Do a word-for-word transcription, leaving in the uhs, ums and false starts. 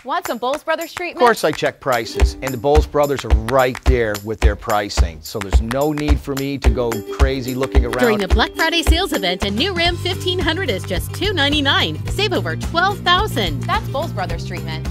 Want some Bolles Brothers Of treatment? course I check prices, and the Bolles Brothers are right there with their pricing, so there's no need for me to go crazy looking around. During the Black Friday sales event, a new Ram fifteen hundred is just two ninety-nine. Save over twelve thousand dollars. That's Bolles Brothers treatment.